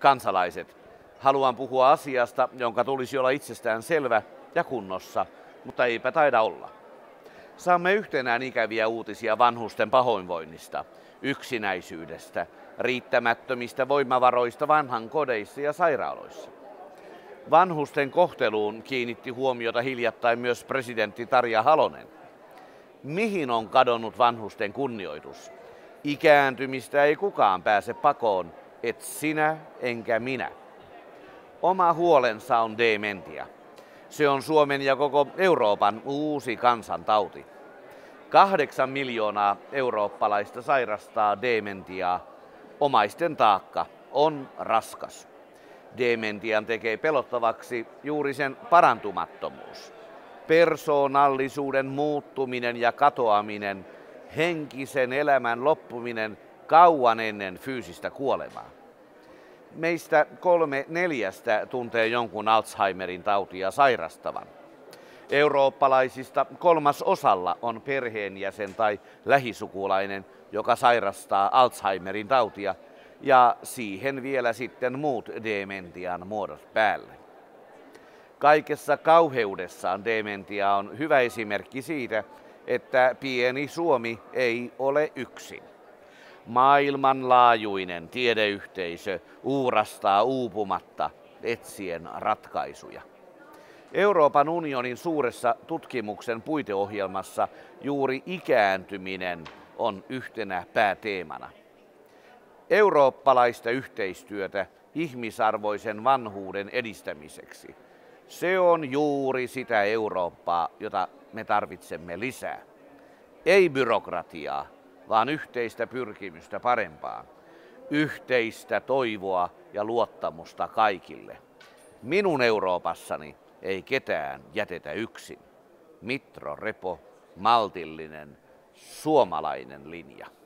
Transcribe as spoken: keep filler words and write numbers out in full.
kansalaiset, haluan puhua asiasta, jonka tulisi olla itsestään selvä ja kunnossa, mutta eipä taida olla. Saamme yhtenään ikäviä uutisia vanhusten pahoinvoinnista, yksinäisyydestä, riittämättömistä voimavaroista vanhan kodeissa ja sairaaloissa. Vanhusten kohteluun kiinnitti huomiota hiljattain myös presidentti Tarja Halonen. Mihin on kadonnut vanhusten kunnioitus? Ikääntymistä ei kukaan pääse pakoon, et sinä enkä minä. Oma huolensa on dementia. Se on Suomen ja koko Euroopan uusi kansantauti. Kahdeksan miljoonaa eurooppalaista sairastaa dementiaa. Omaisten taakka on raskas. Dementian tekee pelottavaksi juuri sen parantumattomuus. Persoonallisuuden muuttuminen ja katoaminen, henkisen elämän loppuminen kauan ennen fyysistä kuolemaa. Meistä kolme neljästä tuntee jonkun Alzheimerin tautia sairastavan. Eurooppalaisista kolmas osalla on perheenjäsen tai lähisukulainen, joka sairastaa Alzheimerin tautia, ja siihen vielä sitten muut dementian muodot päälle. Kaikessa kauheudessaan dementia on hyvä esimerkki siitä, että pieni Suomi ei ole yksin. Maailmanlaajuinen tiedeyhteisö uurastaa uupumatta etsien ratkaisuja. Euroopan unionin suuressa tutkimuksen puiteohjelmassa juuri ikääntyminen on yhtenä pääteemana. Eurooppalaista yhteistyötä ihmisarvoisen vanhuuden edistämiseksi. Se on juuri sitä Eurooppaa, jota me tarvitsemme lisää. Ei byrokratiaa, vaan yhteistä pyrkimystä parempaan. Yhteistä toivoa ja luottamusta kaikille. Minun Euroopassani ei ketään jätetä yksin. Mitro Repo, maltillinen, suomalainen linja.